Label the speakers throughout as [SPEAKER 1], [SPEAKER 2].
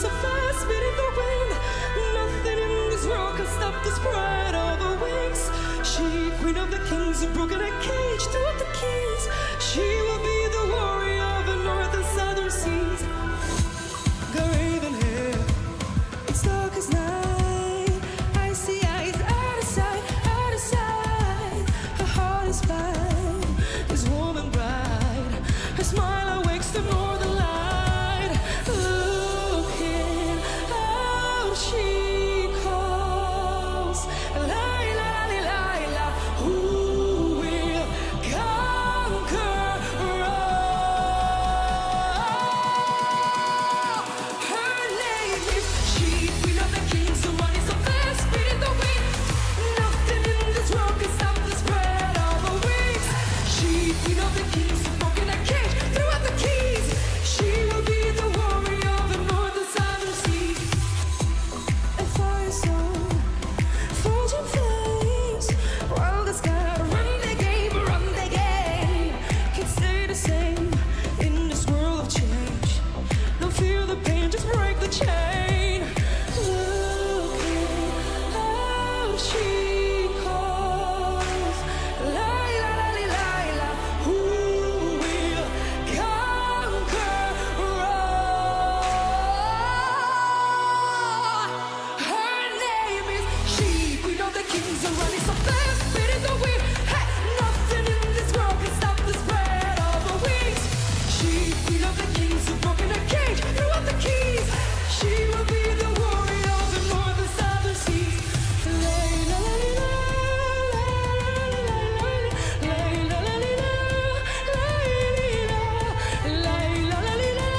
[SPEAKER 1] so fast, beating the wind. Nothing in this world can stop the spread of her wings. She, queen of the kings, broken a cage, threw up the keys. She will be the warrior of the north and southern seas. Got raven hair, it's dark as night. Icy eyes, out of sight, out of sight. Her heart is fine, is warm and bright. Her smile awakes the northern light. Looking out, she calls. Laila, Laila, who will conquer all? Her name is she, queen of the kings, the one is so fast, beating the wind. Nothing in this world can stop the spread of her wings. She, queen of the kings, broken a cage, threw out the keys. She will be the warrior of the north and southern seas. A fire zone, forging flames, while the sky run the game, run the game. Can't stay the same in this world of change. Don't feel the pain, just break the chain. Looking out, she calls. Laila, Laila, who will conquer all? Her name is she, queen of the kings, and running so fast, beating the wind. Hey, nothing in this world can stop the spread of her wings. She, queen of the kings, who broke in a cage, threw out the keys. She will be the warrior of the north and southern seas. Laila, Laila, Laila, Laila, Laila, Laila,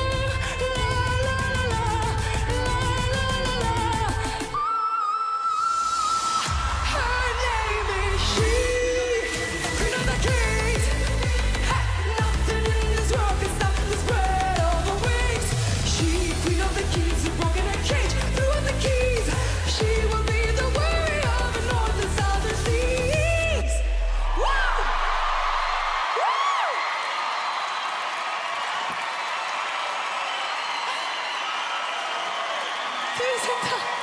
[SPEAKER 1] her name is she, queen of the kings. Hey, nothing in this world can stop the spread of her wings. She, queen of the kings, who broke in a cage, threw out the keys. She will be the warrior of the north and southern seas. Wow! Woo! Tusen takk!